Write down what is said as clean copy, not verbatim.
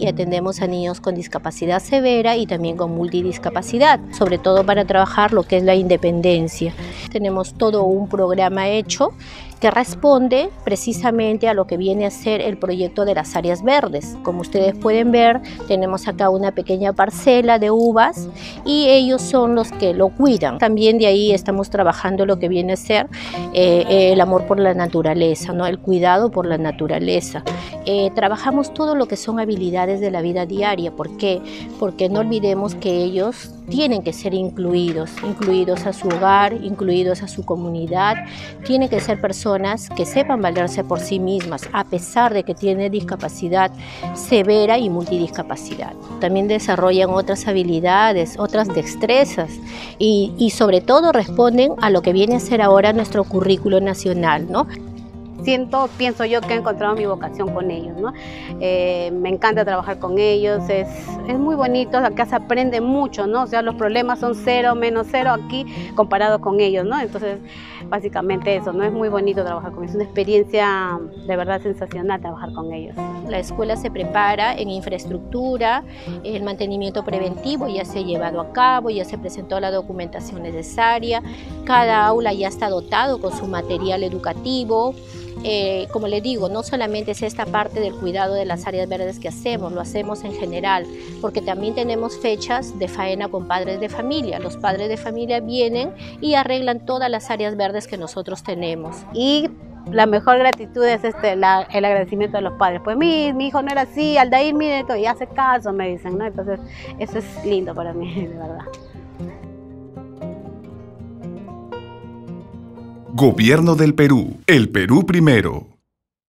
y atendemos a niños con discapacidad severa y también con multidiscapacidad, sobre todo para trabajar lo que es la independencia. Tenemos todo un programa hecho que responde precisamente a lo que viene a ser el proyecto de las áreas verdes. Como ustedes pueden ver, tenemos acá una pequeña parcela de uvas y ellos son los que lo cuidan. También de ahí estamos trabajando lo que viene a ser el amor por la naturaleza, ¿no? El cuidado por la naturaleza. Trabajamos todo lo que son habilidades de la vida diaria. ¿Por qué? Porque no olvidemos que ellos tienen que ser incluidos a su hogar, incluidos a su comunidad. Tienen que ser personas que sepan valerse por sí mismas, a pesar de que tienen discapacidad severa y multidiscapacidad. También desarrollan otras habilidades, otras destrezas y sobre todo responden a lo que viene a ser ahora nuestro currículo nacional, ¿no? Pienso yo que he encontrado mi vocación con ellos, ¿no? Me encanta trabajar con ellos, es muy bonito, acá se aprende mucho, ¿no? O sea, los problemas son cero, menos cero aquí comparado con ellos, ¿no? Entonces, básicamente eso, ¿no? Es muy bonito trabajar con ellos, es una experiencia de verdad sensacional trabajar con ellos. La escuela se prepara en infraestructura, el mantenimiento preventivo ya se ha llevado a cabo, ya se presentó la documentación necesaria, cada aula ya está dotado con su material educativo. Como les digo, no solamente es esta parte del cuidado de las áreas verdes que hacemos, lo hacemos en general, porque también tenemos fechas de faena con padres de familia. Los padres de familia vienen y arreglan todas las áreas verdes que nosotros tenemos. Y la mejor gratitud es el agradecimiento de los padres. Pues mi hijo no era así, Aldair, mire, y hace caso, me dicen, ¿no? Entonces, eso es lindo para mí, de verdad. Gobierno del Perú. El Perú primero.